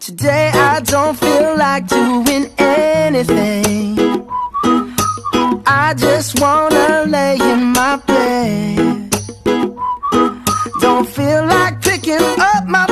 Today I don't feel like doing anything. I just wanna lay in my bed. Don't feel like picking up my